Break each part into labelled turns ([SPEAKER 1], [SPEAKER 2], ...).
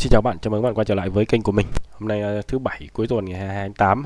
[SPEAKER 1] Xin chào bạn, chào mừng bạn quay trở lại với kênh của mình. Hôm nay thứ bảy cuối tuần ngày 22 tháng 8.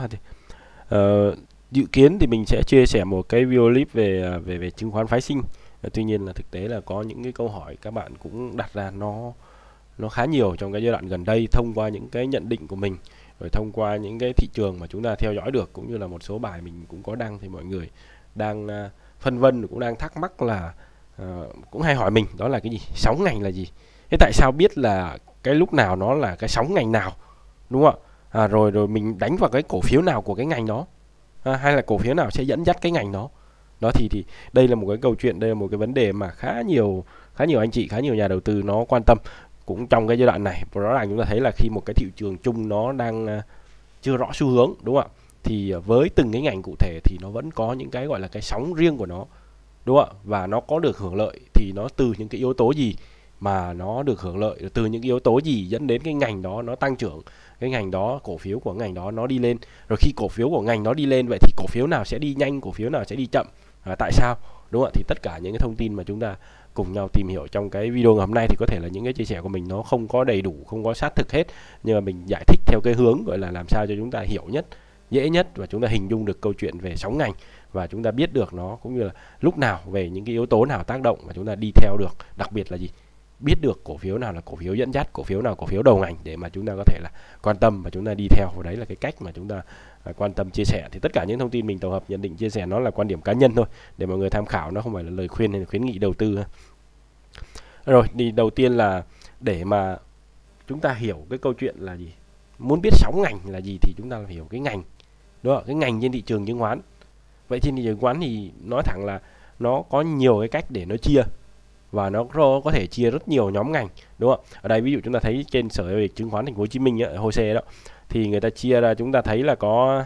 [SPEAKER 1] Dự kiến thì mình sẽ chia sẻ một cái video clip về chứng khoán phái sinh. Tuy nhiên là thực tế là có những cái câu hỏi các bạn cũng đặt ra nó khá nhiều trong cái giai đoạn gần đây, thông qua những cái nhận định của mình, rồi thông qua những cái thị trường mà chúng ta theo dõi được, cũng như là một số bài mình cũng có đăng, thì mọi người đang phân vân, cũng đang thắc mắc là cũng hay hỏi mình đó là cái gì, sóng ngành là gì. Thế tại sao biết là cái lúc nào nó là cái sóng ngành nào, đúng không ạ? Rồi mình đánh vào cái cổ phiếu nào của cái ngành đó, hay là cổ phiếu nào sẽ dẫn dắt cái ngành đó. Đó thì đây là một cái câu chuyện, đây là một cái vấn đề mà khá nhiều anh chị, khá nhiều nhà đầu tư nó quan tâm cũng trong cái giai đoạn này. Rõ ràng chúng ta thấy là khi một cái thị trường chung nó đang chưa rõ xu hướng, đúng không ạ, thì với từng cái ngành cụ thể thì nó vẫn có những cái gọi là cái sóng riêng của nó, đúng không ạ, và nó có được hưởng lợi thì nó từ những cái yếu tố gì mà nó được hưởng lợi, từ những yếu tố gì dẫn đến cái ngành đó nó tăng trưởng, cái ngành đó, cổ phiếu của ngành đó nó đi lên. Rồi khi cổ phiếu của ngành nó đi lên, vậy thì cổ phiếu nào sẽ đi nhanh, cổ phiếu nào sẽ đi chậm, tại sao, đúng không ạ? Thì tất cả những cái thông tin mà chúng ta cùng nhau tìm hiểu trong cái video ngày hôm nay, thì có thể là những cái chia sẻ của mình nó không có đầy đủ, không có sát thực hết, nhưng mà mình giải thích theo cái hướng gọi là làm sao cho chúng ta hiểu nhất, dễ nhất, và chúng ta hình dung được câu chuyện về sóng ngành, và chúng ta biết được nó, cũng như là lúc nào về những cái yếu tố nào tác động mà chúng ta đi theo được. Đặc biệt là gì, biết được cổ phiếu nào là cổ phiếu dẫn dắt, cổ phiếu nào cổ phiếu đầu ngành, để mà chúng ta có thể là quan tâm và chúng ta đi theo. Và đấy là cái cách mà chúng ta quan tâm chia sẻ. Thì tất cả những thông tin mình tổng hợp, nhận định, chia sẻ nó là quan điểm cá nhân thôi, để mọi người tham khảo, nó không phải là lời khuyên hay là khuyến nghị đầu tư. Rồi thì đầu tiên là để mà chúng ta hiểu cái câu chuyện là gì, muốn biết sóng ngành là gì thì chúng ta phải hiểu cái ngành, đúng không? Cái ngành trên thị trường chứng khoán. Vậy trên thị trường chứng khoán thì nói thẳng là nó có nhiều cái cách để nó chia, và nó có thể chia rất nhiều nhóm ngành, đúng không? Ở đây ví dụ chúng ta thấy trên Sở Giao dịch Chứng khoán Thành phố Hồ Chí Minh ấy, HOSE đó, thì người ta chia ra, chúng ta thấy là có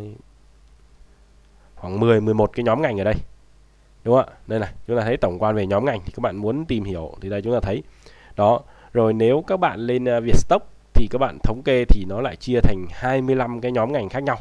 [SPEAKER 1] khoảng 11 cái nhóm ngành ở đây, đúng không ạ? Đây này, chúng ta thấy tổng quan về nhóm ngành, thì các bạn muốn tìm hiểu thì đây chúng ta thấy đó. Rồi nếu các bạn lên Vietstock thì các bạn thống kê thì nó lại chia thành 25 cái nhóm ngành khác nhau.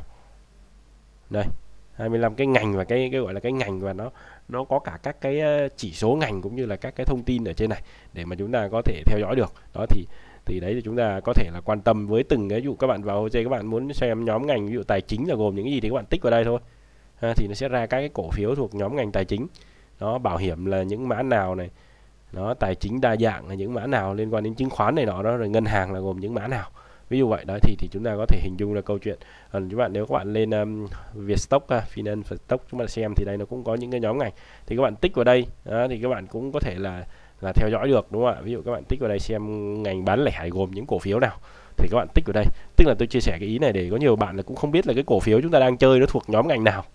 [SPEAKER 1] Đây, 25 cái ngành, và cái gọi là cái ngành, và nó có cả các cái chỉ số ngành cũng như là các cái thông tin ở trên này để mà chúng ta có thể theo dõi được. Đó thì đấy thì chúng ta có thể là quan tâm với từng cái, ví dụ các bạn vào HOSE các bạn muốn xem nhóm ngành, ví dụ tài chính là gồm những cái gì thì các bạn tích vào đây thôi. Thì nó sẽ ra các cái cổ phiếu thuộc nhóm ngành tài chính. Đó, bảo hiểm là những mã nào này, đó, tài chính đa dạng là những mã nào liên quan đến chứng khoán này nọ đó, rồi ngân hàng là gồm những mã nào, ví dụ vậy. Đó thì chúng ta có thể hình dung ra câu chuyện. Các bạn, nếu các bạn lên Vietstock, Finanstock chúng ta xem thì đây nó cũng có những cái nhóm ngành, thì các bạn tích vào đây. Đó, thì các bạn cũng có thể là theo dõi được, đúng không ạ? Ví dụ các bạn tích vào đây xem ngành bán lẻ gồm những cổ phiếu nào thì các bạn tích vào đây. Tức là tôi chia sẻ cái ý này để có nhiều bạn là cũng không biết là cái cổ phiếu chúng ta đang chơi nó thuộc nhóm ngành nào.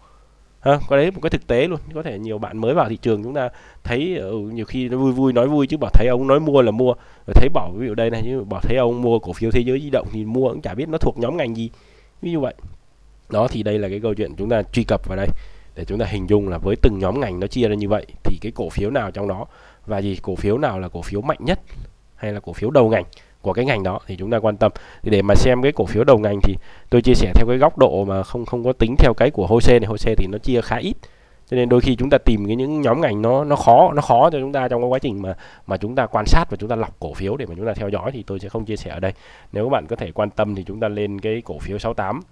[SPEAKER 1] Có đấy một cái thực tế luôn. Có thể nhiều bạn mới vào thị trường, chúng ta thấy nhiều khi nó vui vui nói vui, chứ bảo thấy ông nói mua là mua, rồi thấy bảo ví dụ đây này, chứ bảo thấy ông mua cổ phiếu Thế Giới Di Động thì mua cũng chả biết nó thuộc nhóm ngành gì, ví dụ vậy. Đó thì đây là cái câu chuyện chúng ta truy cập vào đây để chúng ta hình dung là với từng nhóm ngành nó chia ra như vậy thì cái cổ phiếu nào trong đó, và gì, cổ phiếu nào là cổ phiếu mạnh nhất hay là cổ phiếu đầu ngành của cái ngành đó thì chúng ta quan tâm. Thì để mà xem cái cổ phiếu đầu ngành thì tôi chia sẻ theo cái góc độ mà không có tính theo cái của HOSE này. HOSE thì nó chia khá ít, cho nên đôi khi chúng ta tìm những nhóm ngành nó khó cho chúng ta trong cái quá trình mà chúng ta quan sát và chúng ta lọc cổ phiếu để mà chúng ta theo dõi, thì tôi sẽ không chia sẻ ở đây. Nếu các bạn có thể quan tâm thì chúng ta lên cái cổ phiếu 68,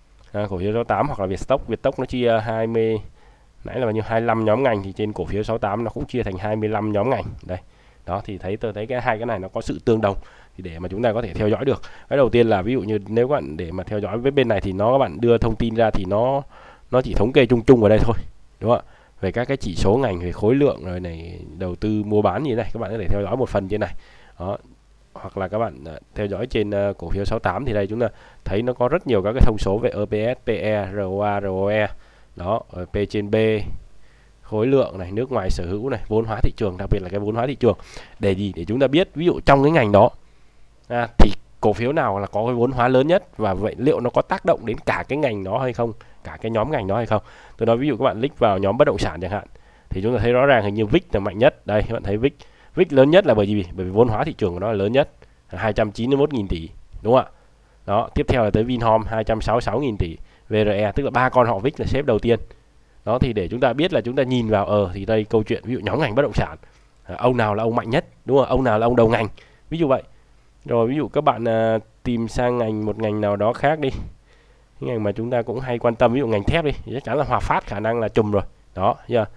[SPEAKER 1] cổ phiếu 68 hoặc là Vietstock nó chia 20, nãy là bao nhiêu, 25 nhóm ngành, thì trên cổ phiếu 68 nó cũng chia thành 25 nhóm ngành đây. Đó thì tôi thấy hai cái này nó có sự tương đồng, thì để mà chúng ta có thể theo dõi được. Cái đầu tiên là ví dụ như nếu các bạn để mà theo dõi với bên này thì các bạn đưa thông tin ra thì nó chỉ thống kê chung vào đây thôi, đúng không ạ? Về các cái chỉ số ngành, về khối lượng rồi này, đầu tư mua bán như thế này, các bạn có thể theo dõi một phần trên này. Đó, hoặc là các bạn theo dõi trên cổ phiếu 68 thì đây chúng ta thấy nó có rất nhiều các cái thông số về EPS, PE, ROA, ROE. Đó, P trên B, khối lượng này, nước ngoài sở hữu này, vốn hóa thị trường, đặc biệt là cái vốn hóa thị trường. Để gì, để chúng ta biết ví dụ trong cái ngành đó thì cổ phiếu nào là có cái vốn hóa lớn nhất, và vậy liệu nó có tác động đến cả cái ngành đó hay không, cả cái nhóm ngành đó hay không. Tôi nói ví dụ các bạn click vào nhóm bất động sản chẳng hạn, thì chúng ta thấy rõ ràng hình như VIX là mạnh nhất. Đây các bạn thấy VIX lớn nhất là bởi vì vốn hóa thị trường của nó là lớn nhất, 291.000 tỷ, đúng không ạ? Đó, tiếp theo là tới Vinhome 266.000 tỷ, VRE, tức là ba con họ VIX là xếp đầu tiên. Đó thì để chúng ta biết là chúng ta nhìn vào thì đây câu chuyện ví dụ nhóm ngành bất động sản, ông nào là ông mạnh nhất, đúng không? Ông nào là ông đầu ngành, ví dụ vậy. Rồi ví dụ các bạn tìm sang một ngành nào đó khác đi, cái ngành mà chúng ta cũng hay quan tâm, ví dụ ngành thép đi, thì chắc chắn là Hòa Phát khả năng là trùm rồi đó,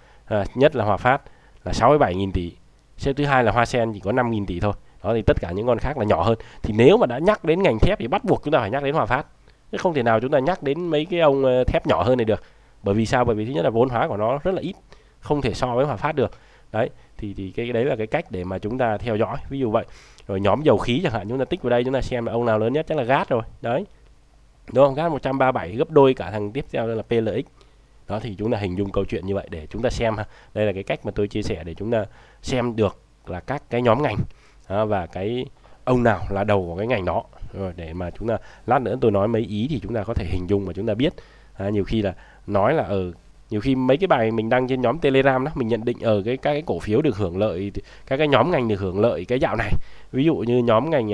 [SPEAKER 1] nhất là Hòa Phát là 67.000 tỷ, xếp thứ hai là Hoa Sen chỉ có 5.000 tỷ thôi đó, thì tất cả những con khác là nhỏ hơn. Thì nếu mà đã nhắc đến ngành thép thì bắt buộc chúng ta phải nhắc đến Hòa Phát, chứ không thể nào chúng ta nhắc đến mấy cái ông thép nhỏ hơn này được. Bởi vì sao? Bởi vì thứ nhất là vốn hóa của nó rất là ít, không thể so với Hòa Phát được đấy. Thì cái đấy là cái cách để mà chúng ta theo dõi, ví dụ vậy. Rồi nhóm dầu khí chẳng hạn, chúng ta tích vào đây, chúng ta xem là ông nào lớn nhất, chắc là gas rồi đấy, đúng không? Gas 137, gấp đôi cả thằng tiếp theo là PLX đó. Thì chúng ta hình dung câu chuyện như vậy để chúng ta xem ha. Đây là cái cách mà tôi chia sẻ để chúng ta xem được là các cái nhóm ngành và cái ông nào là đầu của cái ngành đó, rồi để mà chúng ta lát nữa tôi nói mấy ý thì chúng ta có thể hình dung và chúng ta biết. Nhiều khi là nói là nhiều khi mấy cái bài mình đăng trên nhóm Telegram đó, mình nhận định ở các cái cổ phiếu được hưởng lợi, các cái nhóm ngành được hưởng lợi cái dạo này, ví dụ như nhóm ngành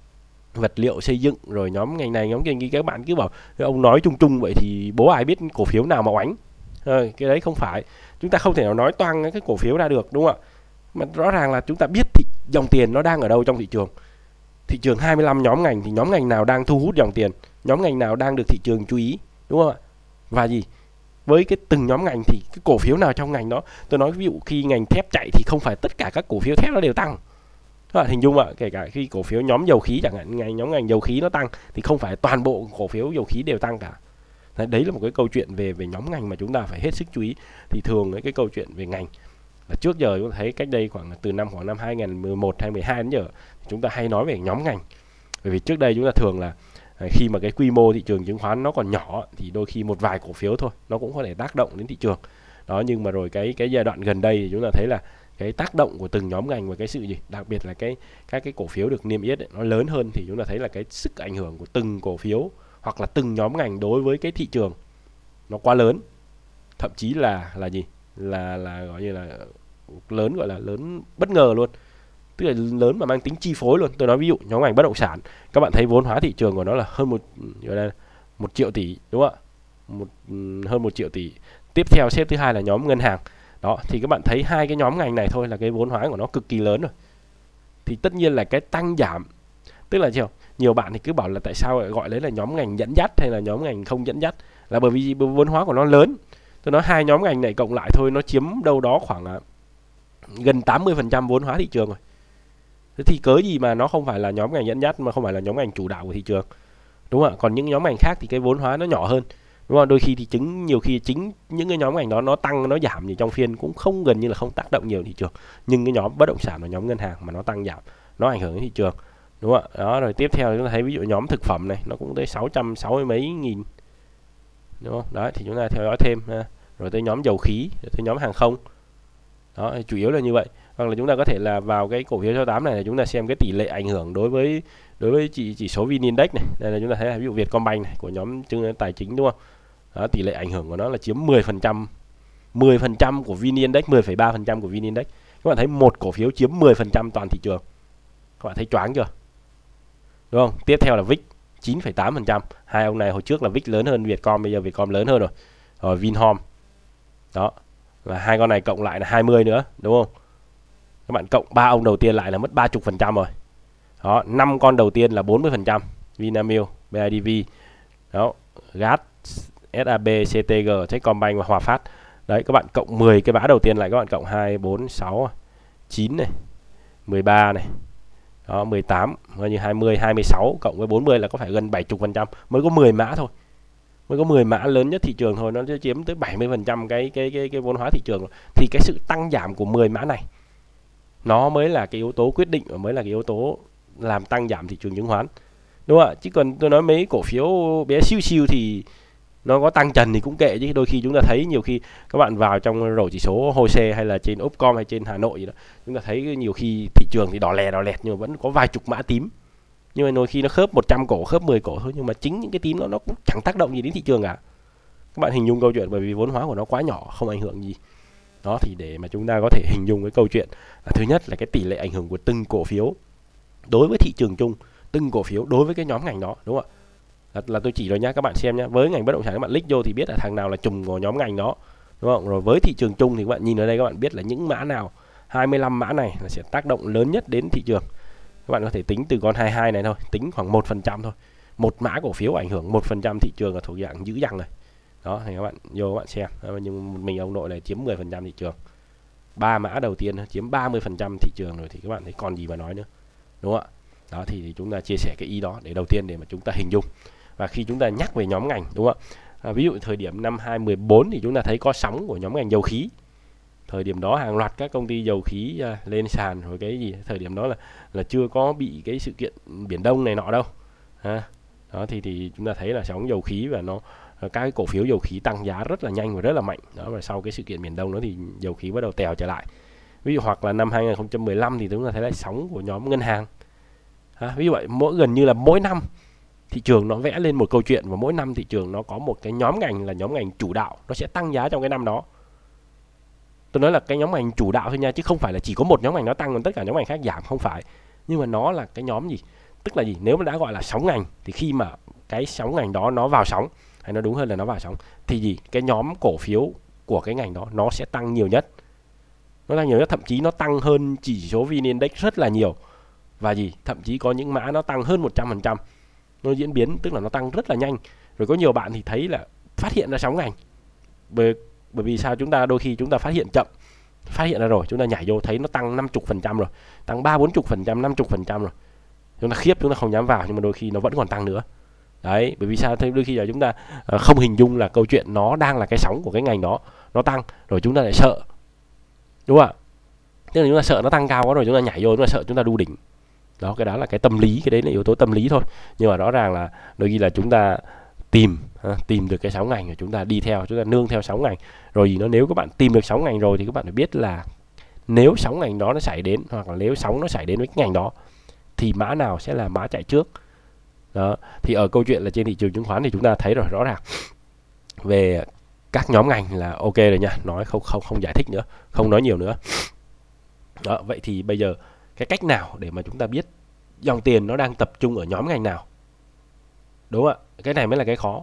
[SPEAKER 1] vật liệu xây dựng, rồi nhóm ngành này nhóm kia, các bạn cứ bảo ông nói chung chung vậy thì bố ai biết cổ phiếu nào mà oánh. Cái đấy không phải, chúng ta không thể nào nói toang cái cổ phiếu ra được, đúng không ạ? Mà rõ ràng là chúng ta biết dòng tiền nó đang ở đâu trong thị trường. Thị trường 25 nhóm ngành thì nhóm ngành nào đang thu hút dòng tiền, nhóm ngành nào đang được thị trường chú ý, đúng không ạ? Và với cái từng nhóm ngành thì cái cổ phiếu nào trong ngành đó, tôi nói ví dụ khi ngành thép chạy thì không phải tất cả các cổ phiếu thép nó đều tăng. Các bạn hình dung ạ, kể cả khi cổ phiếu nhóm dầu khí chẳng hạn, nhóm ngành dầu khí nó tăng thì không phải toàn bộ cổ phiếu dầu khí đều tăng cả. Đấy là một cái câu chuyện về nhóm ngành mà chúng ta phải hết sức chú ý. Thì thường cái câu chuyện về ngành là trước giờ chúng ta thấy cách đây khoảng năm 2011 hay 12 đến giờ chúng ta hay nói về nhóm ngành. Bởi vì trước đây chúng ta thường là khi mà cái quy mô thị trường chứng khoán nó còn nhỏ thì đôi khi một vài cổ phiếu thôi nó cũng có thể tác động đến thị trường đó. Nhưng mà rồi cái giai đoạn gần đây thì chúng ta thấy là cái tác động của từng nhóm ngành và cái sự đặc biệt là các cái cổ phiếu được niêm yết nó lớn hơn, thì chúng ta thấy là cái sức ảnh hưởng của từng cổ phiếu hoặc là từng nhóm ngành đối với cái thị trường nó quá lớn, thậm chí là gọi như là lớn, gọi là lớn bất ngờ luôn, tức là lớn mà mang tính chi phối luôn. Tôi nói ví dụ nhóm ngành bất động sản, các bạn thấy vốn hóa thị trường của nó là hơn 1 triệu tỷ, đúng không ạ? Hơn 1 triệu tỷ. Tiếp theo xếp thứ hai là nhóm ngân hàng đó. Thì các bạn thấy hai cái nhóm ngành này thôi là cái vốn hóa của nó cực kỳ lớn rồi. Thì tất nhiên là cái tăng giảm, tức là nhiều bạn thì cứ bảo là tại sao lại gọi đấy là nhóm ngành dẫn dắt hay là nhóm ngành không dẫn dắt, là bởi vì vốn hóa của nó lớn. Tôi nói hai nhóm ngành này cộng lại thôi nó chiếm đâu đó khoảng gần 80% vốn hóa thị trường rồi. Thế thì cớ gì mà nó không phải là nhóm ngành dẫn dắt, mà không phải là nhóm ngành chủ đạo của thị trường, đúng không ạ? Còn những nhóm ngành khác thì cái vốn hóa nó nhỏ hơn, đúng không? Đôi khi thì nhiều khi chính những cái nhóm ngành đó nó tăng nó giảm thì trong phiên cũng không, gần như là không tác động nhiều thị trường. Nhưng cái nhóm bất động sản và nhóm ngân hàng mà nó tăng giảm nó ảnh hưởng đến thị trường, đúng không ạ? Đó, rồi tiếp theo chúng ta thấy ví dụ nhóm thực phẩm này nó cũng tới 660 mấy nghìn, đúng không? Đấy thì chúng ta theo dõi thêm ha. Rồi tới nhóm dầu khí, rồi tới nhóm hàng không. Đó, chủ yếu là như vậy. Hoặc là chúng ta có thể là vào cái cổ phiếu 68 này chúng ta xem cái tỷ lệ ảnh hưởng đối với chỉ số VN Index này. Đây là chúng ta thấy là ví dụ Vietcombank này của nhóm chứng tài chính, đúng không? Đó, tỷ lệ ảnh hưởng của nó là chiếm 10%. 10% của VN Index, 10,3% của VN Index. Các bạn thấy một cổ phiếu chiếm 10% toàn thị trường. Các bạn thấy choáng chưa? Đúng không? Tiếp theo là VIX 9,8%. Hai ông này hồi trước là VIX lớn hơn Vietcom, bây giờ Vietcom lớn hơn rồi. Rồi Vinhome. Đó. Và hai con này cộng lại là 20 nữa, đúng không? Các bạn cộng 3 ông đầu tiên lại là mất 30% rồi. Đó, 5 con đầu tiên là 40%. Vinamilk, BIDV, đó, GAT, SAB, CTG, Techcombank và Hòa Phát. Đấy, các bạn cộng 10 cái mã đầu tiên lại, các bạn cộng 2, 4, 6, 9 này, 13 này. Đó, 18, coi như 20, 26 cộng với 40 là có phải gần 70%, mới có 10 mã thôi. Mới có 10 mã lớn nhất thị trường thôi, nó chiếm tới 70% cái vốn hóa thị trường. Thì cái sự tăng giảm của 10 mã này nó mới là cái yếu tố quyết định và mới là cái yếu tố làm tăng giảm thị trường chứng khoán, đúng không ạ? Chứ còn tôi nói mấy cổ phiếu bé siêu siêu thì nó có tăng trần thì cũng kệ, chứ đôi khi chúng ta thấy nhiều khi các bạn vào trong rổ chỉ số HOSE hay là trên Upcom hay trên Hà Nội gì đó, chúng ta thấy nhiều khi thị trường thì đỏ lẹt nhưng mà vẫn có vài chục mã tím. Nhưng mà đôi khi nó khớp 100 cổ, khớp 10 cổ thôi, nhưng mà chính những cái tím nó cũng chẳng tác động gì đến thị trường cả. Các bạn hình dung câu chuyện, bởi vì vốn hóa của nó quá nhỏ, không ảnh hưởng gì. Đó, thì để mà chúng ta có thể hình dung cái câu chuyện là thứ nhất là cái tỷ lệ ảnh hưởng của từng cổ phiếu đối với thị trường chung, từng cổ phiếu đối với cái nhóm ngành đó, đúng không ạ? Là tôi chỉ rồi nhá, các bạn xem nhá. Với ngành bất động sản các bạn click vô thì biết là thằng nào là trùm của nhóm ngành đó, đúng không? Rồi với thị trường chung thì các bạn nhìn ở đây, các bạn biết là những mã nào 25 mã này là sẽ tác động lớn nhất đến thị trường. các bạn có thể tính từ con 22 này thôi, tính khoảng 1% thôi. Một mã cổ phiếu ảnh hưởng 1% thị trường là thuộc dạng dữ dằn này. Đó thì các bạn vô các bạn xem, nhưng mình ông nội này chiếm 10% thị trường. 3 mã đầu tiên chiếm 30% thị trường rồi thì các bạn thấy còn gì mà nói nữa. Đúng không ạ? Đó thì chúng ta chia sẻ cái ý đó để đầu tiên để mà chúng ta hình dung. Và khi chúng ta nhắc về nhóm ngành, đúng không ạ? Ví dụ thời điểm năm 2014 thì chúng ta thấy có sóng của nhóm ngành dầu khí. Thời điểm đó hàng loạt các công ty dầu khí lên sàn rồi cái gì, thời điểm đó là chưa có bị cái sự kiện Biển Đông này nọ đâu. Đó thì chúng ta thấy là sóng dầu khí và các cái cổ phiếu dầu khí tăng giá rất là nhanh và rất là mạnh. Đó, và sau cái sự kiện Biển Đông đó thì dầu khí bắt đầu tèo trở lại. Ví dụ hoặc là năm 2015 thì chúng ta thấy là sóng của nhóm ngân hàng. Ví dụ vậy, gần như là mỗi năm thị trường nó vẽ lên một câu chuyện, và mỗi năm thị trường nó có một cái nhóm ngành là nhóm ngành chủ đạo, nó sẽ tăng giá trong cái năm đó. Tôi nói là cái nhóm ngành chủ đạo thôi nha, chứ không phải là chỉ có một nhóm ngành nó tăng còn tất cả nhóm ngành khác giảm, không phải. Nhưng mà nó là cái nhóm gì? Tức là gì? Nếu mà đã gọi là sóng ngành thì khi mà cái sóng ngành đó nó vào sóng, hay nó đúng hơn là nó vào sóng, thì gì? Cái nhóm cổ phiếu của cái ngành đó nó sẽ tăng nhiều nhất. Nó tăng nhiều nhất, thậm chí nó tăng hơn chỉ số VN Index rất là nhiều. Và gì? Thậm chí có những mã nó tăng hơn 100%. Nó diễn biến, tức là nó tăng rất là nhanh. Rồi có nhiều bạn thì thấy là phát hiện ra sóng ngành. Bởi vì sao? Chúng ta đôi khi chúng ta phát hiện chậm, phát hiện ra rồi chúng ta nhảy vô thấy nó tăng 50% rồi, tăng 30-40%, 50% rồi, chúng ta khiếp, chúng ta không dám vào, nhưng mà đôi khi nó vẫn còn tăng nữa. Đấy, bởi vì sao? Thế đôi khi là chúng ta không hình dung là câu chuyện nó đang là cái sóng của cái ngành đó, nó tăng rồi chúng ta lại sợ, đúng không ạ? Tức là chúng ta sợ nó tăng cao quá rồi chúng ta nhảy vô, chúng ta sợ chúng ta đu đỉnh. Đó, cái đó là cái tâm lý, cái đấy là yếu tố tâm lý thôi. Nhưng mà rõ ràng là đôi khi là chúng ta tìm được cái sóng ngành rồi chúng ta đi theo, chúng ta nương theo sóng ngành. Rồi gì nó, nếu các bạn tìm được sóng ngành rồi thì các bạn phải biết là nếu sóng ngành đó nó xảy đến, hoặc là nếu sóng nó xảy đến với cái ngành đó thì mã nào sẽ là mã chạy trước. Đó, thì ở câu chuyện là trên thị trường chứng khoán thì chúng ta thấy rồi, rõ ràng về các nhóm ngành là ok rồi nha, nói không giải thích nữa, không nói nhiều nữa. Đó, vậy thì bây giờ cái cách nào để mà chúng ta biết dòng tiền nó đang tập trung ở nhóm ngành nào? Đúng không ạ? Cái này mới là cái khó.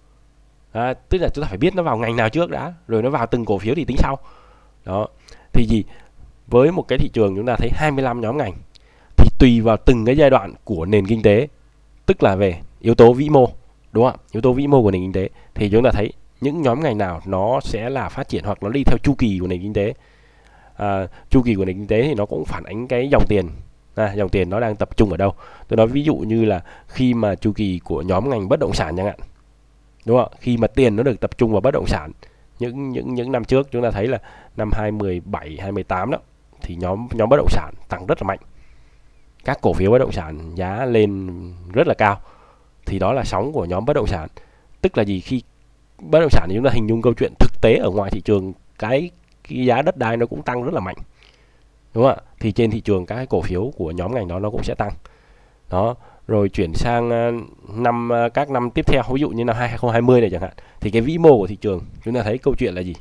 [SPEAKER 1] Tức là chúng ta phải biết nó vào ngành nào trước đã, rồi nó vào từng cổ phiếu thì tính sau. Đó, thì gì? Với một cái thị trường chúng ta thấy 25 nhóm ngành, thì tùy vào từng cái giai đoạn của nền kinh tế, tức là về yếu tố vĩ mô, đúng không ạ? Yếu tố vĩ mô của nền kinh tế thì chúng ta thấy những nhóm ngành nào nó sẽ là phát triển hoặc nó đi theo chu kỳ của nền kinh tế. Chu kỳ của nền kinh tế thì nó cũng phản ánh cái dòng tiền, dòng tiền nó đang tập trung ở đâu. Tôi nói ví dụ như là khi mà chu kỳ của nhóm ngành bất động sản chẳng hạn, đúng không? Khi mà tiền nó được tập trung vào bất động sản, những năm trước chúng ta thấy là năm 2017, 2018 đó thì nhóm bất động sản tăng rất là mạnh. Các cổ phiếu bất động sản giá lên rất là cao. Thì đó là sóng của nhóm bất động sản. Tức là gì? Khi bất động sản thì chúng ta hình dung câu chuyện thực tế ở ngoài thị trường, cái giá đất đai nó cũng tăng rất là mạnh, đúng không ạ? Thì trên thị trường các cái cổ phiếu của nhóm ngành đó nó cũng sẽ tăng. Đó, rồi chuyển sang các năm tiếp theo, ví dụ như năm 2020 này chẳng hạn, thì cái vĩ mô của thị trường chúng ta thấy câu chuyện là gì?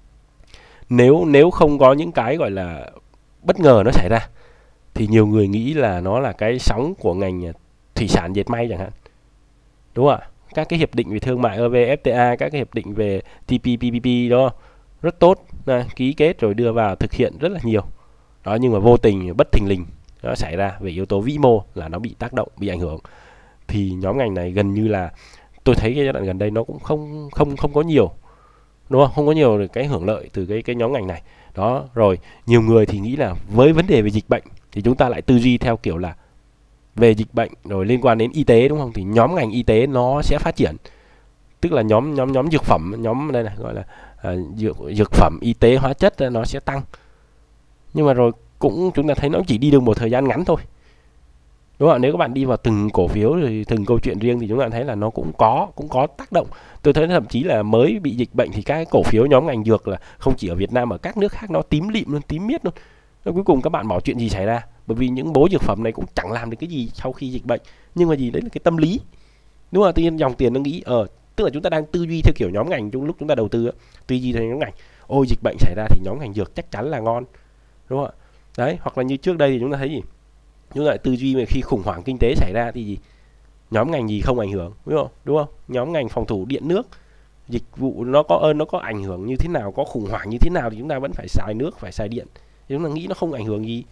[SPEAKER 1] Nếu không có những cái gọi là bất ngờ nó xảy ra thì nhiều người nghĩ là nó là cái sóng của ngành thủy sản dệt may chẳng hạn, đúng không ạ? Các cái hiệp định về thương mại EVFTA, các cái hiệp định về TPPPP đó rất tốt, ký kết rồi đưa vào thực hiện rất là nhiều. Đó, nhưng mà vô tình bất thình lình nó xảy ra về yếu tố vĩ mô là nó bị tác động, bị ảnh hưởng. Thì nhóm ngành này gần như là tôi thấy cái giai đoạn gần đây nó cũng không có nhiều, đúng không? Không có nhiều cái hưởng lợi từ cái nhóm ngành này. Đó, rồi nhiều người thì nghĩ là với vấn đề về dịch bệnh thì chúng ta lại tư duy theo kiểu là về dịch bệnh rồi liên quan đến y tế, đúng không? Thì nhóm ngành y tế nó sẽ phát triển. Tức là nhóm dược phẩm, nhóm đây này gọi là dược phẩm, y tế, hóa chất nó sẽ tăng. Nhưng mà rồi cũng chúng ta thấy nó chỉ đi được một thời gian ngắn thôi, đúng không? Nếu các bạn đi vào từng cổ phiếu thì từng câu chuyện riêng thì chúng ta thấy là nó cũng có tác động. Tôi thấy thậm chí là mới bị dịch bệnh thì các cổ phiếu nhóm ngành dược là không chỉ ở Việt Nam, ở các nước khác nó tím lịm luôn, tím miết luôn. Rồi cuối cùng các bạn bảo chuyện gì xảy ra? Bởi vì những bố dược phẩm này cũng chẳng làm được cái gì sau khi dịch bệnh. Nhưng mà gì? Đấy là cái tâm lý, đúng không? Tự nhiên dòng tiền nó nghĩ tức là chúng ta đang tư duy theo kiểu nhóm ngành. Trong lúc chúng ta đầu tư tư duy theo nhóm ngành, ôi dịch bệnh xảy ra thì nhóm ngành dược chắc chắn là ngon, đúng không ạ? Đấy, hoặc là như trước đây thì chúng ta thấy gì? Chúng ta lại tư duy về khi khủng hoảng kinh tế xảy ra thì gì? Nhóm ngành gì không ảnh hưởng, đúng không? Nhóm ngành phòng thủ điện nước, dịch vụ nó có ảnh hưởng như thế nào, có khủng hoảng như thế nào thì chúng ta vẫn phải xài nước, phải xài điện. Thì chúng ta nghĩ nó không ảnh hưởng gì,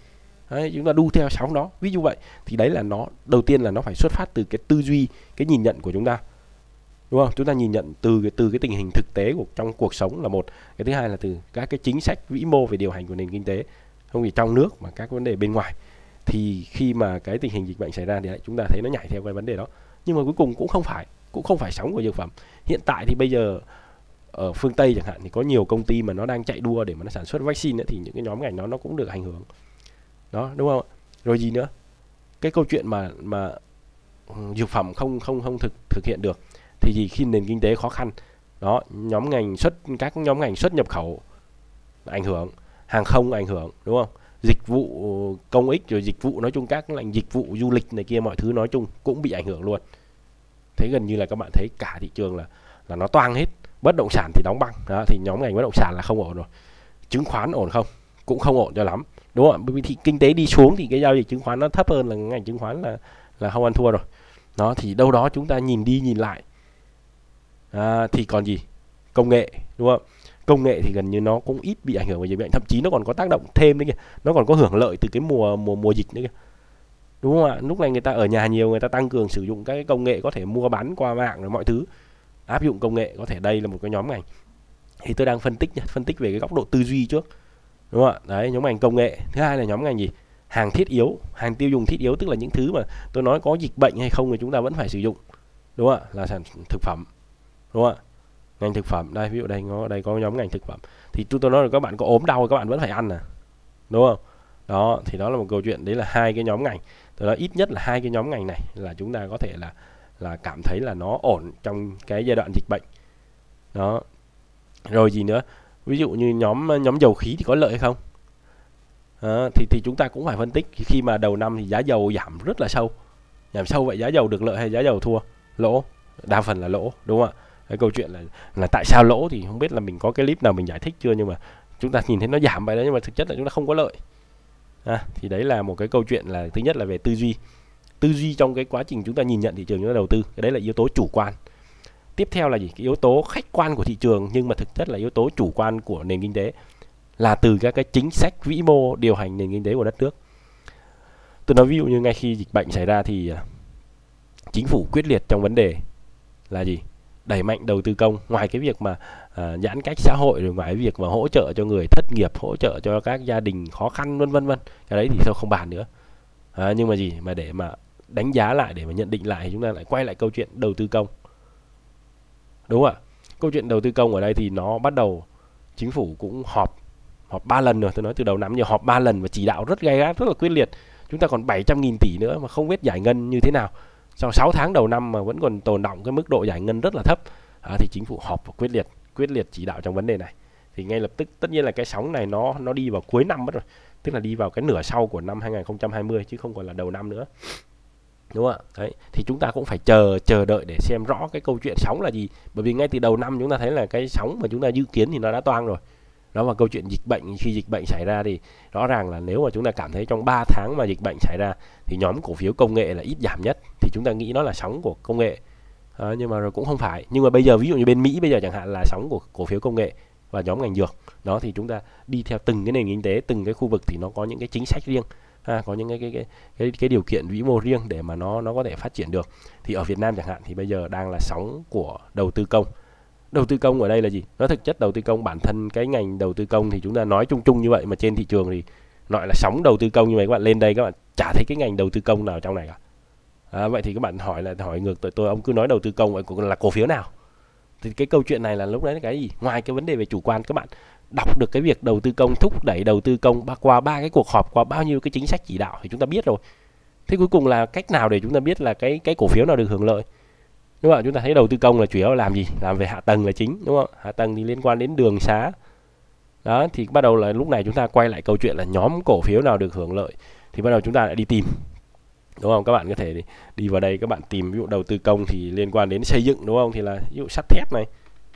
[SPEAKER 1] Đấy, chúng ta đu theo sóng đó, ví dụ vậy. Thì đấy là nó, đầu tiên là nó phải xuất phát từ cái tư duy, cái nhìn nhận của chúng ta, đúng không? Chúng ta nhìn nhận từ cái tình hình thực tế trong cuộc sống là một. Cái thứ hai là từ các cái chính sách vĩ mô về điều hành của nền kinh tế, không chỉ trong nước mà các vấn đề bên ngoài. Thì khi mà cái tình hình dịch bệnh xảy ra thì chúng ta thấy nó nhảy theo cái vấn đề đó. Nhưng mà cuối cùng cũng không phải sóng của dược phẩm. Hiện tại thì bây giờ ở phương Tây chẳng hạn thì có nhiều công ty mà nó đang chạy đua để mà nó sản xuất vaccine ấy, thì những cái nhóm ngành nó cũng được ảnh hưởng. Đó, đúng không? Rồi gì nữa? Cái câu chuyện mà dược phẩm không thực hiện được thì gì, khi nền kinh tế khó khăn đó, các nhóm ngành xuất nhập khẩu ảnh hưởng, hàng không ảnh hưởng, đúng không? Dịch vụ công ích, rồi dịch vụ nói chung, các ngành dịch vụ du lịch này kia, mọi thứ nói chung cũng bị ảnh hưởng luôn. Thế gần như là các bạn thấy cả thị trường là nó toang hết. Bất động sản thì đóng băng đó, thì nhóm ngành bất động sản là không ổn rồi. Chứng khoán ổn không? Cũng không ổn cho lắm, đúng không? Bởi vì thì kinh tế đi xuống thì cái giao dịch chứng khoán nó thấp hơn, là ngành chứng khoán là không ăn thua rồi. Đó, thì đâu đó chúng ta nhìn đi nhìn lại thì còn gì? Công nghệ, đúng không? Công nghệ thì gần như nó cũng ít bị ảnh hưởng bởi dịch bệnh, thậm chí nó còn có tác động thêm đấy kìa, nó còn có hưởng lợi từ cái mùa dịch nữa kìa, đúng không ạ? Lúc này người ta ở nhà nhiều, người ta tăng cường sử dụng các cái công nghệ, có thể mua bán qua mạng rồi mọi thứ, áp dụng công nghệ. Có thể đây là một cái nhóm ngành. Thì tôi đang phân tích về cái góc độ tư duy trước, đúng không ạ? Đấy, nhóm ngành công nghệ. Thứ hai là nhóm ngành gì? Hàng thiết yếu, hàng tiêu dùng thiết yếu, tức là những thứ mà tôi nói có dịch bệnh hay không thì chúng ta vẫn phải sử dụng, đúng không ạ? Là sản thực phẩm, đúng không ạ? Ngành thực phẩm đây, ví dụ đây có nhóm ngành thực phẩm, thì tôi nói là các bạn có ốm đau các bạn vẫn phải ăn đúng không? Đó, thì đó là một câu chuyện. Đấy là hai cái nhóm ngành. Tôi nói ít nhất là hai cái nhóm ngành này là chúng ta có thể là cảm thấy là nó ổn trong cái giai đoạn dịch bệnh. Đó. Rồi gì nữa? Ví dụ như nhóm dầu khí thì có lợi hay không? Thì chúng ta cũng phải phân tích. Khi mà đầu năm thì giá dầu giảm rất là sâu. Giảm sâu vậy giá dầu được lợi hay giá dầu thua? Lỗ. Đa phần là lỗ, đúng không ạ? Cái câu chuyện là tại sao lỗ thì không biết là mình có cái clip nào mình giải thích chưa, nhưng mà chúng ta nhìn thấy nó giảm vậy đó, nhưng mà thực chất là chúng ta không có lợi. Thì đấy là một cái câu chuyện là thứ nhất là về tư duy trong cái quá trình chúng ta nhìn nhận thị trường, chúng ta đầu tư. Cái đấy là yếu tố chủ quan. Tiếp theo là gì? Cái yếu tố khách quan của thị trường, nhưng mà thực chất là yếu tố chủ quan của nền kinh tế, là từ các cái chính sách vĩ mô điều hành nền kinh tế của đất nước. Tôi nói ví dụ như ngay khi dịch bệnh xảy ra thì chính phủ quyết liệt trong vấn đề là gì? Đẩy mạnh đầu tư công. Ngoài cái việc mà giãn cách xã hội, rồi ngoài cái việc mà hỗ trợ cho người thất nghiệp, hỗ trợ cho các gia đình khó khăn, vân vân, cái đấy thì sao không bàn nữa. Nhưng mà gì? Mà để mà đánh giá lại, để mà nhận định lại thì chúng ta lại quay lại câu chuyện đầu tư công, đúng không ạ? Câu chuyện đầu tư công ở đây thì nó bắt đầu, chính phủ cũng họp 3 lần rồi. Tôi nói từ đầu năm họp 3 lần và chỉ đạo rất gay gắt, rất là quyết liệt. Chúng ta còn 700.000 tỷ nữa mà không biết giải ngân như thế nào. Sau 6 tháng đầu năm mà vẫn còn tồn đọng cái mức độ giải ngân rất là thấp. Thì chính phủ họp và quyết liệt chỉ đạo trong vấn đề này. Thì ngay lập tức tất nhiên là cái sóng này nó đi vào cuối năm mất rồi. Tức là đi vào cái nửa sau của năm 2020 chứ không còn là đầu năm nữa. Đúng không ạ? Đấy, thì chúng ta cũng phải chờ đợi để xem rõ cái câu chuyện sóng là gì. Bởi vì ngay từ đầu năm chúng ta thấy là cái sóng mà chúng ta dự kiến thì nó đã toang rồi. Đó, và câu chuyện dịch bệnh, khi dịch bệnh xảy ra thì rõ ràng là nếu mà chúng ta cảm thấy trong 3 tháng mà dịch bệnh xảy ra thì nhóm cổ phiếu công nghệ là ít giảm nhất, thì chúng ta nghĩ nó là sóng của công nghệ. Nhưng mà rồi cũng không phải. Nhưng mà bây giờ ví dụ như bên Mỹ bây giờ chẳng hạn là sóng của cổ phiếu công nghệ và nhóm ngành dược. Đó, thì chúng ta đi theo từng cái nền kinh tế, từng cái khu vực thì nó có những cái chính sách riêng, có những cái điều kiện vĩ mô riêng để mà nó có thể phát triển được. Thì ở Việt Nam chẳng hạn thì bây giờ đang là sóng của đầu tư công. Đầu tư công ở đây là gì? Nó thực chất đầu tư công, bản thân cái ngành đầu tư công thì chúng ta nói chung chung như vậy, mà trên thị trường thì gọi là sóng đầu tư công. Nhưng mà các bạn lên đây các bạn chả thấy cái ngành đầu tư công nào trong này cả. Vậy thì các bạn hỏi ngược tôi, ông cứ nói đầu tư công vậy là cổ phiếu nào? Thì cái câu chuyện này là lúc đấy là cái gì? Ngoài cái vấn đề về chủ quan, các bạn đọc được cái việc đầu tư công, thúc đẩy đầu tư công qua 3 cái cuộc họp, qua bao nhiêu cái chính sách chỉ đạo thì chúng ta biết rồi. Thế cuối cùng là cách nào để chúng ta biết là cái cổ phiếu nào được hưởng lợi? Đúng không? Chúng ta thấy đầu tư công là chủ yếu là làm gì? Làm về hạ tầng là chính, đúng không? Hạ tầng thì liên quan đến đường xá. Đó, thì bắt đầu là lúc này chúng ta quay lại câu chuyện là nhóm cổ phiếu nào được hưởng lợi, thì bắt đầu chúng ta lại đi tìm, đúng không? Các bạn có thể đi vào đây, các bạn tìm ví dụ đầu tư công thì liên quan đến xây dựng, đúng không? Thì là ví dụ sắt thép này.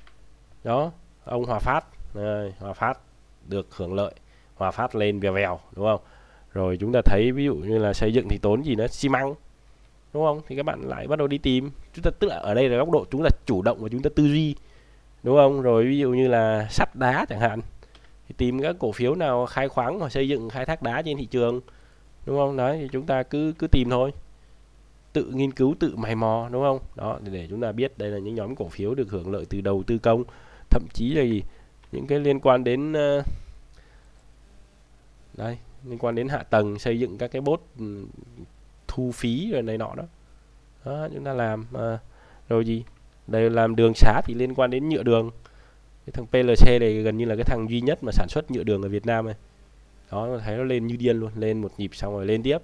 [SPEAKER 1] Đó, ông Hòa Phát, Hòa Phát được hưởng lợi, Hòa Phát lên vèo vèo, đúng không? Rồi chúng ta thấy ví dụ như là xây dựng thì tốn gì nữa, xi măng, đúng không? Thì các bạn lại bắt đầu đi tìm. Chúng ta tức là ở đây là góc độ chúng ta chủ động và chúng ta tư duy, đúng không? Rồi ví dụ như là sắt đá chẳng hạn, thì tìm các cổ phiếu nào khai khoáng hoặc xây dựng khai thác đá trên thị trường, đúng không? Đấy thì chúng ta cứ tìm thôi, tự nghiên cứu, tự mày mò, đúng không? Đó, để chúng ta biết đây là những nhóm cổ phiếu được hưởng lợi từ đầu tư công, thậm chí là gì, những cái liên quan đến đây, liên quan đến hạ tầng, xây dựng các cái bốt thu phí rồi này nọ đó. Đó, chúng ta làm rồi gì, đây làm đường xá thì liên quan đến nhựa đường. Cái thằng PLC này gần như là cái thằng duy nhất mà sản xuất nhựa đường ở Việt Nam này. Đó, thấy nó lên như điên luôn, lên một nhịp xong rồi lên tiếp.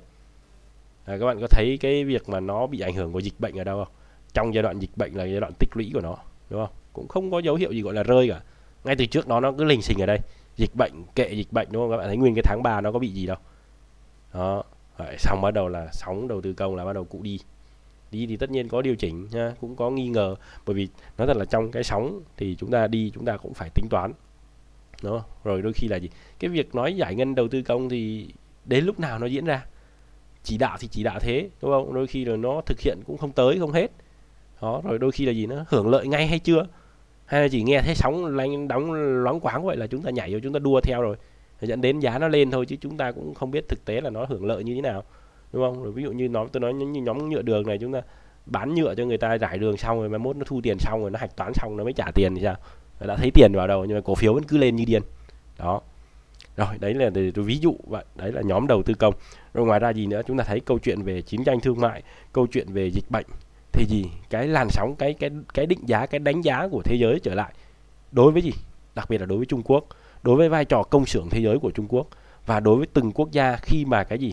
[SPEAKER 1] Các bạn có thấy cái việc mà nó bị ảnh hưởng của dịch bệnh ở đâu không? Trong giai đoạn dịch bệnh là giai đoạn tích lũy của nó, đúng không? Cũng không có dấu hiệu gì gọi là rơi cả. Ngay từ trước nó cứ lình xình ở đây. Dịch bệnh, kệ dịch bệnh, đúng không? Các bạn thấy nguyên cái tháng 3 nó có bị gì đâu. Đó, xong bắt đầu là sóng đầu tư công là bắt đầu cụ đi thì tất nhiên có điều chỉnh nha, cũng có nghi ngờ, bởi vì nói thật là trong cái sóng thì chúng ta đi chúng ta cũng phải tính toán đó. Rồi đôi khi là gì, cái việc nói giải ngân đầu tư công thì đến lúc nào nó diễn ra, chỉ đạo thì chỉ đạo thế, đúng không? Đôi khi là nó thực hiện cũng không tới không hết đó. Rồi đôi khi là gì, nó hưởng lợi ngay hay chưa, hay là chỉ nghe thấy sóng lanh đóng loáng quáng vậy là chúng ta nhảy vô chúng ta đua theo rồi dẫn đến giá nó lên thôi, chứ chúng ta cũng không biết thực tế là nó hưởng lợi như thế nào, đúng không? Rồi ví dụ như tôi nói như nhóm nhựa đường này, chúng ta bán nhựa cho người ta rải đường xong rồi mai mốt nó thu tiền xong rồi nó hạch toán xong nó mới trả tiền thì sao, đã thấy tiền vào đâu nhưng mà cổ phiếu vẫn cứ lên như điên đó. Rồi đấy là tôi ví dụ vậy, đấy là nhóm đầu tư công. Rồi ngoài ra gì nữa, chúng ta thấy câu chuyện về chiến tranh thương mại, câu chuyện về dịch bệnh thì gì, cái làn sóng, cái định giá, cái đánh giá của thế giới trở lại đối với gì, đặc biệt là đối với Trung Quốc, đối với vai trò công xưởng thế giới của Trung Quốc, và đối với từng quốc gia khi mà cái gì,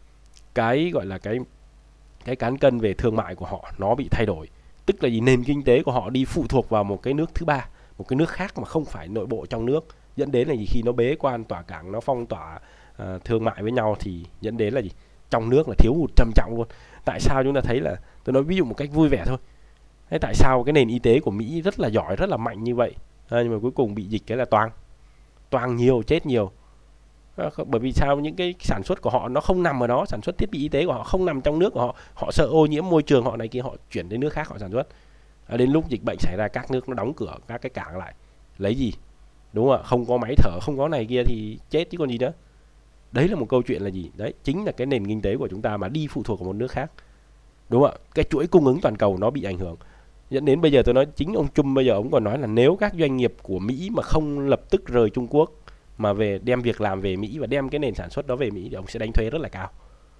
[SPEAKER 1] cái gọi là cái cán cân về thương mại của họ nó bị thay đổi, tức là gì, nền kinh tế của họ đi phụ thuộc vào một cái nước thứ ba, một cái nước khác mà không phải nội bộ trong nước, dẫn đến là gì, khi nó bế quan tỏa cảng, nó phong tỏa thương mại với nhau thì dẫn đến là gì, trong nước là thiếu hụt trầm trọng luôn. Tại sao chúng ta thấy là, tôi nói ví dụ một cách vui vẻ thôi, thế tại sao cái nền y tế của Mỹ rất là giỏi, rất là mạnh như vậy, nhưng mà cuối cùng bị dịch cái là toang nhiều, chết nhiều. Bởi vì sao, những cái sản xuất của họ nó không nằm ở đó, sản xuất thiết bị y tế của họ không nằm trong nước của họ, họ sợ ô nhiễm môi trường họ này kia, họ chuyển đến nước khác họ sản xuất. Đến lúc dịch bệnh xảy ra các nước nó đóng cửa các cái cảng lại, lấy gì, đúng không ạ? Không có máy thở, không có này kia thì chết chứ còn gì nữa. Đấy là một câu chuyện là gì, đấy chính là cái nền kinh tế của chúng ta mà đi phụ thuộc vào một nước khác, đúng không ạ? Cái chuỗi cung ứng toàn cầu nó bị ảnh hưởng, dẫn đến bây giờ tôi nói chính ông Trump bây giờ ông còn nói là nếu các doanh nghiệp của Mỹ mà không lập tức rời Trung Quốc mà về đem việc làm về Mỹ và đem cái nền sản xuất đó về Mỹ thì ông sẽ đánh thuế rất là cao.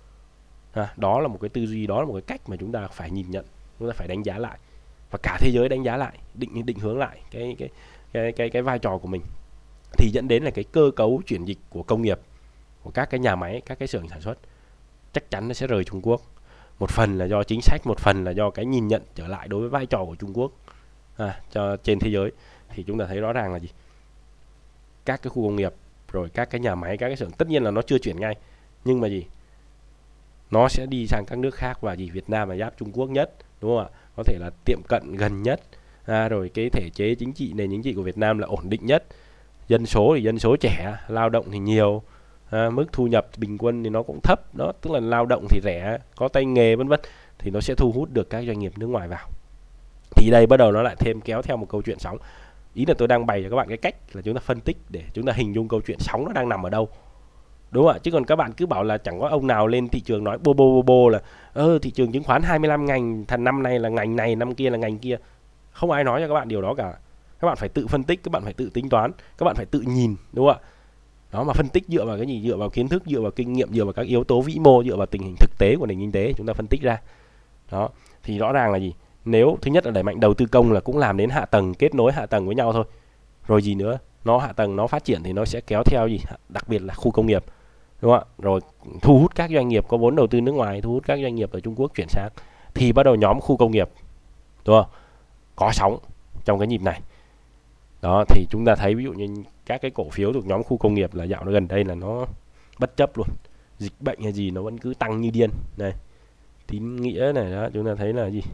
[SPEAKER 1] Đó là một cái tư duy, đó là một cái cách mà chúng ta phải nhìn nhận, chúng ta phải đánh giá lại, và cả thế giới đánh giá lại, định hướng lại cái vai trò của mình, thì dẫn đến là cái cơ cấu chuyển dịch của công nghiệp, của các cái nhà máy, các cái xưởng sản xuất chắc chắn nó sẽ rời Trung Quốc. Một phần là do chính sách, một phần là do cái nhìn nhận trở lại đối với vai trò của Trung Quốc cho trên thế giới. Thì chúng ta thấy rõ ràng là gì, các cái khu công nghiệp, rồi các cái nhà máy, các cái xưởng, tất nhiên là nó chưa chuyển ngay, nhưng mà gì, nó sẽ đi sang các nước khác, và gì, Việt Nam là giáp Trung Quốc nhất, đúng không ạ? Có thể là tiệm cận gần nhất, rồi cái thể chế chính trị, nền chính trị của Việt Nam là ổn định nhất, dân số thì dân số trẻ, lao động thì nhiều, mức thu nhập bình quân thì nó cũng thấp đó, tức là lao động thì rẻ, có tay nghề vân vân, thì nó sẽ thu hút được các doanh nghiệp nước ngoài vào. Thì đây bắt đầu nó lại thêm kéo theo một câu chuyện sóng. Ý là tôi đang bày cho các bạn cái cách là chúng ta phân tích để chúng ta hình dung câu chuyện sóng nó đang nằm ở đâu, đúng không ạ? Chứ còn các bạn cứ bảo là chẳng có ông nào lên thị trường nói bô là thị trường chứng khoán 25 ngành, thành năm nay là ngành này, năm kia là ngành kia. Không ai nói cho các bạn điều đó cả. Các bạn phải tự phân tích, các bạn phải tự tính toán, các bạn phải tự nhìn, đúng không ạ? Đó, mà phân tích dựa vào cái gì? Dựa vào kiến thức, dựa vào kinh nghiệm, dựa vào các yếu tố vĩ mô, dựa vào tình hình thực tế của nền kinh tế chúng ta phân tích ra. Đó, thì rõ ràng là gì? Nếu thứ nhất là đẩy mạnh đầu tư công là cũng làm đến hạ tầng, kết nối hạ tầng với nhau thôi. Rồi gì nữa? Nó hạ tầng nó phát triển thì nó sẽ kéo theo gì? Đặc biệt là khu công nghiệp, đúng không ạ? Rồi thu hút các doanh nghiệp có vốn đầu tư nước ngoài, thu hút các doanh nghiệp ở Trung Quốc chuyển sang, thì bắt đầu nhóm khu công nghiệp, đúng không? Có sóng trong cái nhịp này. Đó, thì chúng ta thấy ví dụ như các cái cổ phiếu thuộc nhóm khu công nghiệp là dạo gần đây là nó bất chấp luôn, dịch bệnh hay gì nó vẫn cứ tăng như điên này. Tín nghĩa này đó, chúng ta thấy là gì,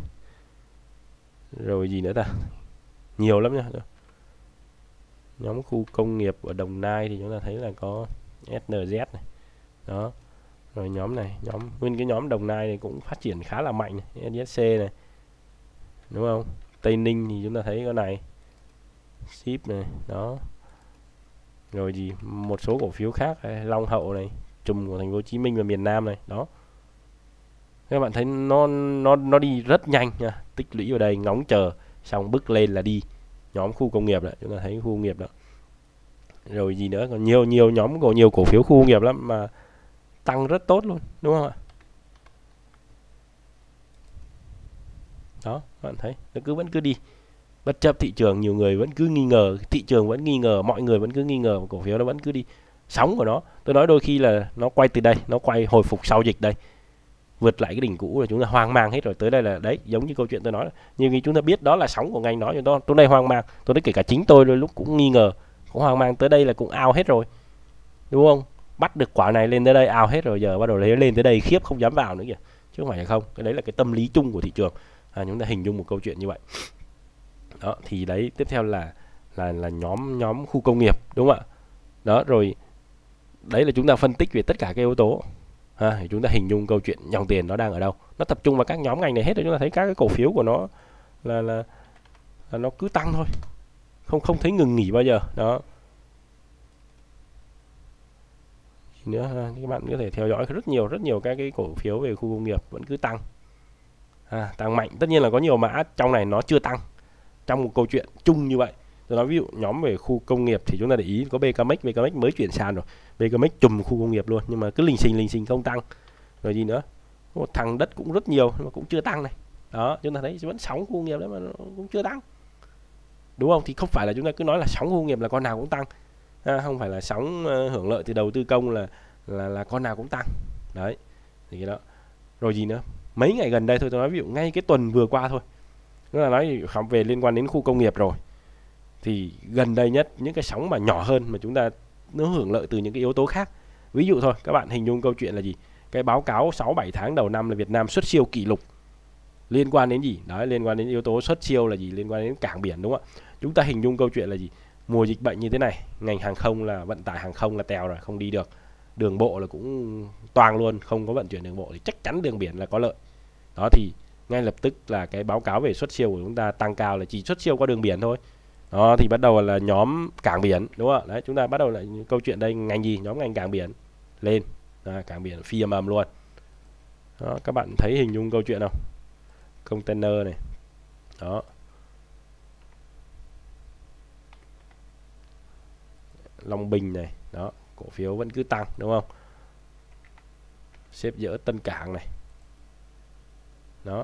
[SPEAKER 1] rồi gì nữa ta, nhiều lắm nha. Nhóm khu công nghiệp ở Đồng Nai thì chúng ta thấy là có SNZ này đó, rồi nhóm này, nguyên cái nhóm Đồng Nai này cũng phát triển khá là mạnh này, SSC này, đúng không? Tây Ninh thì chúng ta thấy cái này, ship này đó, rồi gì một số cổ phiếu khác, Long Hậu này, chùm của thành phố Hồ Chí Minh và miền Nam này. Đó, các bạn thấy nó đi rất nhanh nha, tích lũy vào đây ngóng chờ xong bước lên là đi. Nhóm khu công nghiệp đấy, chúng ta thấy khu công nghiệp đó. Rồi gì nữa, còn nhiều nhóm của nhiều cổ phiếu khu công nghiệp lắm mà tăng rất tốt luôn, đúng không ạ? Đó, các bạn thấy nó vẫn cứ đi, bất chấp thị trường, nhiều người vẫn cứ nghi ngờ, thị trường vẫn nghi ngờ, mọi người vẫn cứ nghi ngờ, cổ phiếu nó vẫn cứ đi. Sóng của nó, tôi nói đôi khi là nó quay từ đây, nó quay hồi phục sau dịch đây, vượt lại cái đỉnh cũ rồi chúng ta hoang mang hết rồi, tới đây là đấy, giống như câu chuyện tôi nói, nhưng khi chúng ta biết đó là sóng của ngành đó, chúng ta tôi đây hoang mang, tôi thấy kể cả chính tôi đôi lúc cũng nghi ngờ, cũng hoang mang, tới đây là cũng ao hết rồi, đúng không? Bắt được quả này lên tới đây ao hết rồi, giờ bắt đầu lấy lên tới đây khiếp không dám vào nữa kìa, chứ không phải là không. Cái đấy là cái tâm lý chung của thị trường, chúng ta hình dung một câu chuyện như vậy. Đó, thì đấy, tiếp theo là nhóm khu công nghiệp, đúng không ạ? Đó, rồi đấy là chúng ta phân tích về tất cả các yếu tố. Thì chúng ta hình dung câu chuyện dòng tiền nó đang ở đâu, nó tập trung vào các nhóm ngành này hết rồi. Chúng ta thấy các cái cổ phiếu của nó là nó cứ tăng thôi, không thấy ngừng nghỉ bao giờ. Đó, nữa các bạn có thể theo dõi rất nhiều các cái cổ phiếu về khu công nghiệp vẫn cứ tăng, tăng mạnh. Tất nhiên là có nhiều mã trong này nó chưa tăng trong một câu chuyện chung như vậy. Tôi nói ví dụ nhóm về khu công nghiệp thì chúng ta để ý có BKMX mới chuyển sàn rồi, BKMX chùm khu công nghiệp luôn, nhưng mà cứ lình xình không tăng. Rồi gì nữa, một thằng đất cũng rất nhiều nhưng mà cũng chưa tăng này. Đó, chúng ta thấy vẫn sóng khu công nghiệp đấy mà nó cũng chưa tăng, đúng không? Thì không phải là chúng ta cứ nói là sóng khu công nghiệp là con nào cũng tăng, không phải là sóng hưởng lợi từ đầu tư công là con nào cũng tăng. Đấy, thì cái đó. Rồi gì nữa, mấy ngày gần đây thôi, tôi nói ví dụ ngay cái tuần vừa qua thôi, nó là nói về liên quan đến khu công nghiệp rồi, thì gần đây nhất những cái sóng mà nhỏ hơn mà chúng ta nó hưởng lợi từ những cái yếu tố khác. Ví dụ thôi, các bạn hình dung câu chuyện là gì? Cái báo cáo 6-7 tháng đầu năm là Việt Nam xuất siêu kỷ lục. Liên quan đến gì? Đấy, liên quan đến yếu tố xuất siêu là gì? Liên quan đến cảng biển, đúng không ạ? Chúng ta hình dung câu chuyện là gì? Mùa dịch bệnh như thế này, ngành hàng không là vận tải hàng không là tèo rồi, không đi được. Đường bộ là cũng toang luôn, không có vận chuyển đường bộ thì chắc chắn đường biển là có lợi. Đó, thì ngay lập tức là cái báo cáo về xuất siêu của chúng ta tăng cao là chỉ xuất siêu qua đường biển thôi. Đó, thì bắt đầu là nhóm cảng biển, đúng không ạ? Đấy, chúng ta bắt đầu lại câu chuyện đây, ngành gì? Nhóm ngành cảng biển lên, cảng biển phi ầm luôn. Đó, các bạn thấy hình dung câu chuyện không? Container này, đó, Long Bình này, đó, cổ phiếu vẫn cứ tăng, đúng không? Xếp dỡ Tân Cảng này, đó,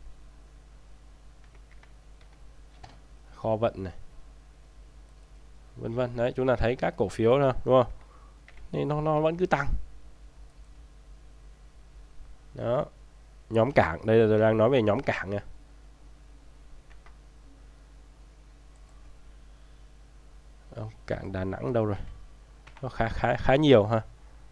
[SPEAKER 1] Kho Vận này, vân vân. Đấy, chúng ta thấy các cổ phiếu đó, đúng không? Nên nó vẫn cứ tăng. Đó, nhóm cảng, đây là tôi đang nói về nhóm cảng nha. Cảng Đà Nẵng đâu rồi? Nó khá nhiều ha.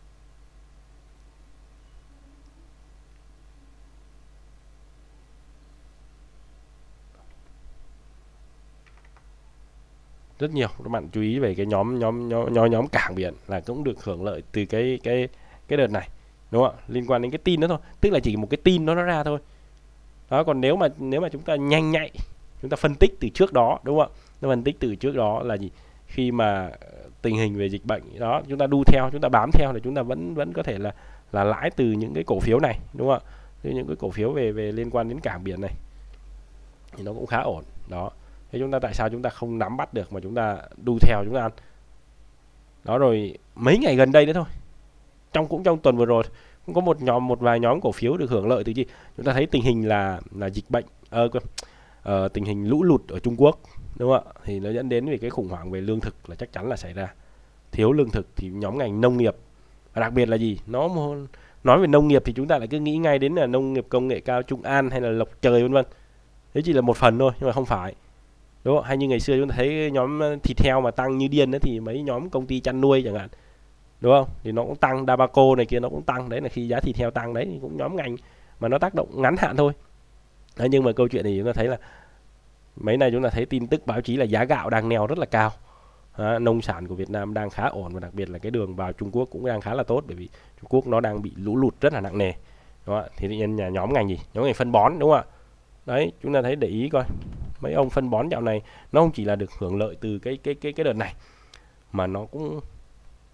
[SPEAKER 1] Rất nhiều. Các bạn chú ý về cái nhóm cảng biển là cũng được hưởng lợi từ cái đợt này, đúng không ạ? Liên quan đến cái tin đó thôi, tức là chỉ một cái tin nó ra thôi. Đó, còn nếu mà chúng ta nhanh nhạy, chúng ta phân tích từ trước đó, đúng không ạ? Nó phân tích từ trước đó là gì? Khi mà tình hình về dịch bệnh đó, chúng ta đu theo, chúng ta bám theo thì chúng ta vẫn có thể là lãi từ những cái cổ phiếu này, đúng không ạ? Từ những cái cổ phiếu về liên quan đến cảng biển này thì nó cũng khá ổn. Đó, thế chúng ta tại sao chúng ta không nắm bắt được mà chúng ta đu theo chúng ta ăn? Đó, rồi mấy ngày gần đây nữa thôi, trong tuần vừa rồi cũng có một vài nhóm cổ phiếu được hưởng lợi từ gì? Chúng ta thấy tình hình là dịch bệnh, tình hình lũ lụt ở Trung Quốc, đúng không ạ? Thì nó dẫn đến về cái khủng hoảng về lương thực là chắc chắn là xảy ra. Thiếu lương thực thì nhóm ngành nông nghiệp, và đặc biệt là gì? Nó nói về nông nghiệp thì chúng ta lại cứ nghĩ ngay đến là nông nghiệp công nghệ cao Trung An hay là Lộc Trời vân vân. Đấy chỉ là một phần thôi nhưng mà không phải, đúng không? Hay như ngày xưa chúng ta thấy nhóm thịt heo mà tăng như điên đó, thì mấy nhóm công ty chăn nuôi chẳng hạn, đúng không? Thì nó cũng tăng, Dabaco này kia nó cũng tăng. Đấy là khi giá thịt heo tăng, đấy thì cũng nhóm ngành mà nó tác động ngắn hạn thôi. Đấy, nhưng mà câu chuyện thì chúng ta thấy là mấy nay chúng ta thấy tin tức báo chí là giá gạo đang neo rất là cao. Nông sản của Việt Nam đang khá ổn, và đặc biệt là cái đường vào Trung Quốc cũng đang khá là tốt, bởi vì Trung Quốc nó đang bị lũ lụt rất là nặng nề. Đúng không? Thì tự nhiên nhóm ngành gì? Nhóm ngành phân bón, đúng không ạ? Đấy, chúng ta thấy để ý coi, mấy ông phân bón dạo này nó không chỉ là được hưởng lợi từ cái đợt này, mà nó cũng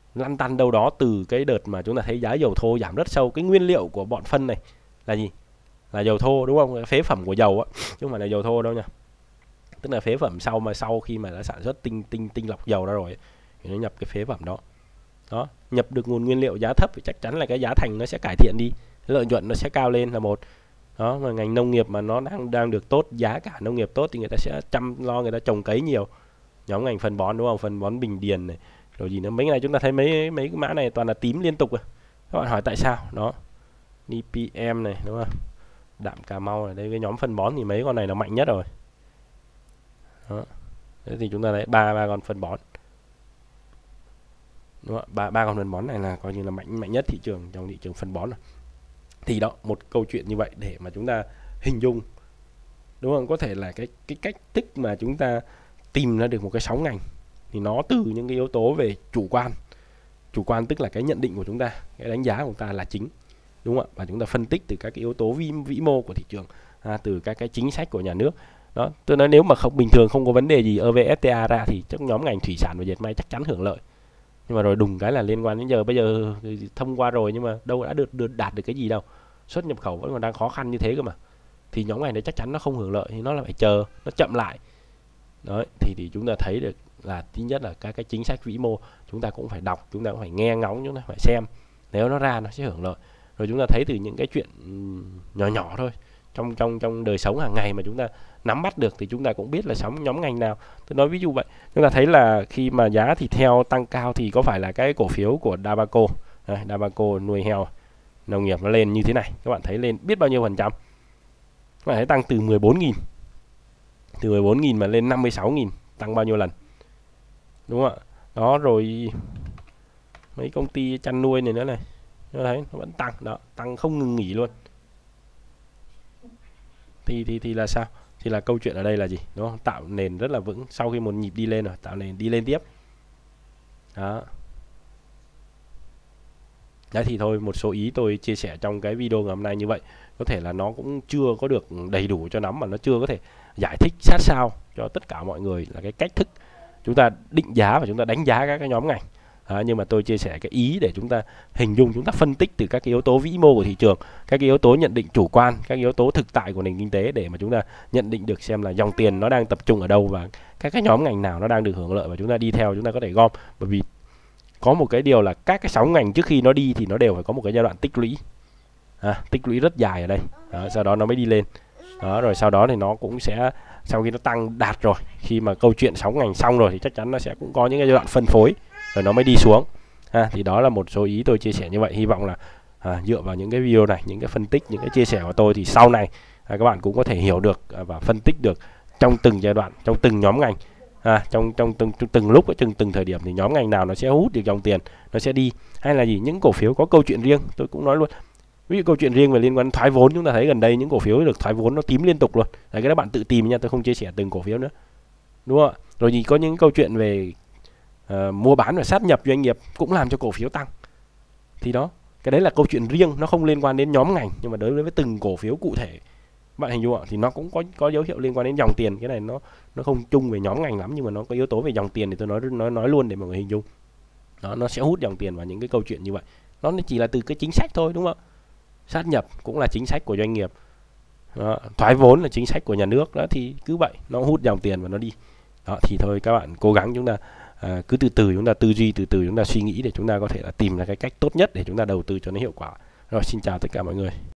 [SPEAKER 1] lăn tăn đâu đó từ cái đợt mà chúng ta thấy giá dầu thô giảm rất sâu. Cái nguyên liệu của bọn phân này là gì? Là dầu thô đúng không? Phế phẩm của dầu á, chứ không phải là dầu thô đâu nha. Tức là phế phẩm sau khi mà đã sản xuất tinh lọc dầu ra rồi thì nó nhập cái phế phẩm đó. Đó, nhập được nguồn nguyên liệu giá thấp thì chắc chắn là cái giá thành nó sẽ cải thiện đi, lợi nhuận nó sẽ cao lên là một. Đó, mà ngành nông nghiệp mà nó đang được tốt, giá cả nông nghiệp tốt thì người ta sẽ chăm lo, người ta trồng cấy nhiều. Nhóm ngành phân bón đúng không? Phân bón Bình Điền này, rồi gì nữa. Mấy cái này chúng ta thấy mấy cái mã này toàn là tím liên tục. Các bạn hỏi tại sao? Đó. DPM này đúng không? Đạm Cà Mau này, đây cái nhóm phân bón thì mấy con này là mạnh nhất rồi. Đó. Thế thì chúng ta thấy ba con phân bón. Đúng không? Ba con phân bón này là coi như là mạnh nhất thị trường, trong thị trường phân bón rồi. Thì đó, một câu chuyện như vậy để mà chúng ta hình dung, đúng không? Có thể là cái cách thức mà chúng ta tìm ra được một cái sóng ngành thì nó từ những cái yếu tố về chủ quan tức là cái nhận định của chúng ta, cái đánh giá của chúng ta là chính, đúng không ạ? Và chúng ta phân tích từ các cái yếu tố vĩ mô của thị trường, từ các cái chính sách của nhà nước. Đó, tôi nói nếu mà không bình thường, không có vấn đề gì EVFTA ra thì chắc nhóm ngành thủy sản và dệt may chắc chắn hưởng lợi. Nhưng mà rồi đùng cái là liên quan đến bây giờ thông qua rồi nhưng mà đâu đã đạt được cái gì đâu, xuất nhập khẩu vẫn còn đang khó khăn như thế cơ mà, thì nhóm ngành đấy chắc chắn nó không hưởng lợi, thì nó là phải chờ nó chậm lại. Đấy, thì chúng ta thấy được là thứ nhất là các cái chính sách vĩ mô chúng ta cũng phải đọc, chúng ta cũng phải nghe ngóng, chúng ta phải xem, nếu nó ra nó sẽ hưởng lợi. Rồi chúng ta thấy từ những cái chuyện nhỏ thôi trong đời sống hàng ngày mà chúng ta nắm bắt được thì chúng ta cũng biết là nhóm ngành nào. Tôi nói ví dụ vậy, chúng ta thấy là khi mà giá thịt heo tăng cao thì có phải là cái cổ phiếu của Dabaco, Dabaco nuôi heo nông nghiệp nó lên như thế này, các bạn thấy lên biết bao nhiêu %. Các bạn thấy tăng từ 14.000, từ 14.000 mà lên 56.000, tăng bao nhiêu lần, đúng không ạ? Đó, rồi mấy công ty chăn nuôi này nữa này, chúng ta thấy nó vẫn tăng, đó, tăng không ngừng nghỉ luôn. Thì là sao? Thì là câu chuyện ở đây là gì, đúng không? Tạo nền rất là vững, sau khi một nhịp đi lên rồi, tạo nền đi lên tiếp. Đó. Đấy thì thôi, một số ý tôi chia sẻ trong cái video ngày hôm nay như vậy. Có thể là nó cũng chưa có được đầy đủ cho lắm, mà nó chưa có thể giải thích sát sao cho tất cả mọi người là cái cách thức chúng ta định giá và chúng ta đánh giá các cái nhóm ngành. Nhưng mà tôi chia sẻ cái ý để chúng ta hình dung, chúng ta phân tích từ các cái yếu tố vĩ mô của thị trường, các cái yếu tố nhận định chủ quan, các yếu tố thực tại của nền kinh tế để mà chúng ta nhận định được xem là dòng tiền nó đang tập trung ở đâu và các cái nhóm ngành nào nó đang được hưởng lợi và chúng ta đi theo, chúng ta có thể gom. Bởi vì có một cái điều là các cái sóng ngành trước khi nó đi thì nó đều phải có một cái giai đoạn tích lũy, tích lũy rất dài ở đây. Đó, sau đó nó mới đi lên. Đó, rồi sau đó thì nó cũng sẽ, sau khi nó tăng đạt rồi, khi mà câu chuyện sóng ngành xong rồi thì chắc chắn nó sẽ cũng có những cái giai đoạn phân phối rồi nó mới đi xuống. Thì đó là một số ý tôi chia sẻ như vậy. Hy vọng là dựa vào những cái video này, những cái phân tích, những cái chia sẻ của tôi thì sau này các bạn cũng có thể hiểu được và phân tích được trong từng giai đoạn, trong từng nhóm ngành, trong từng lúc, từng thời điểm thì nhóm ngành nào nó sẽ hút được dòng tiền, nó sẽ đi, hay là gì, những cổ phiếu có câu chuyện riêng. Tôi cũng nói luôn, ví dụ câu chuyện riêng về liên quan thoái vốn, chúng ta thấy gần đây những cổ phiếu được thoái vốn nó tím liên tục luôn. Đấy, cái đó bạn tự tìm nha, tôi không chia sẻ từng cổ phiếu nữa, đúng không ạ? Rồi thì có những câu chuyện về mua bán và sát nhập doanh nghiệp cũng làm cho cổ phiếu tăng. Thì đó, cái đấy là câu chuyện riêng, nó không liên quan đến nhóm ngành, nhưng mà đối với từng cổ phiếu cụ thể bạn hình dung ạ, thì nó cũng có dấu hiệu liên quan đến dòng tiền. Cái này nó không chung về nhóm ngành lắm, nhưng mà nó có yếu tố về dòng tiền thì tôi nói luôn để mọi người hình dung. Đó, nó sẽ hút dòng tiền vào những cái câu chuyện như vậy. Nó chỉ là từ cái chính sách thôi, đúng không ạ? Sát nhập cũng là chính sách của doanh nghiệp, đó, thoái vốn là chính sách của nhà nước. Đó thì cứ vậy, nó hút dòng tiền và nó đi. Đó thì thôi, các bạn cố gắng chúng ta cứ từ từ chúng ta tư duy, từ từ chúng ta suy nghĩ để chúng ta có thể là tìm ra cái cách tốt nhất để chúng ta đầu tư cho nó hiệu quả. Rồi, xin chào tất cả mọi người.